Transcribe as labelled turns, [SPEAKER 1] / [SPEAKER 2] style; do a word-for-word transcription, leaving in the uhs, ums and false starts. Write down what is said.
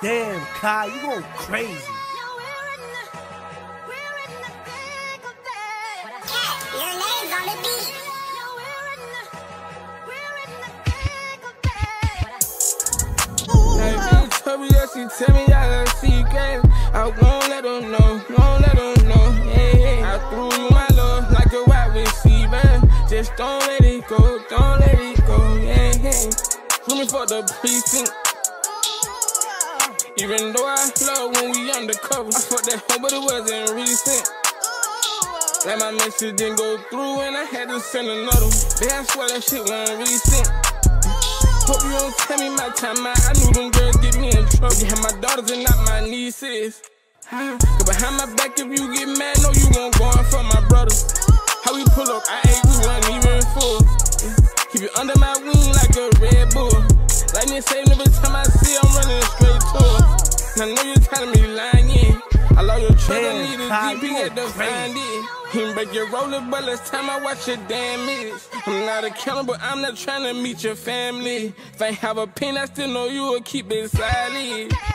[SPEAKER 1] Damn, Kai, you going crazy.
[SPEAKER 2] She tell me I got a secret. I won't let her know, won't let her know. Yeah, yeah. I threw you my love like a wide receiver. Just don't let it go, don't let it go. Yeah, yeah. Swimming for the precinct. Even though I love when we undercover, I fucked that hoe, but it wasn't recent. Like my message didn't go through, and I had to send another. Babe, I swear that shit wasn't recent. Hope you don't tell me my time out. I knew them girls get me in trouble. You have my daughters and not my nieces. Cause behind my back, if you get mad, no, you won't go in for my brother. How we pull up, I ate, we wasn't even full. Keep it under my wing like a Red Bull. Like me saying every time I see I'm running straight to her. And I know you're telling me lying in. I love your trust, I need a G P S to find it. You break your roller, but last time I watch your damage. I'm not accountable, I'm not trying to meet your family. If I ain't have a pen, I still know you will keep it silent.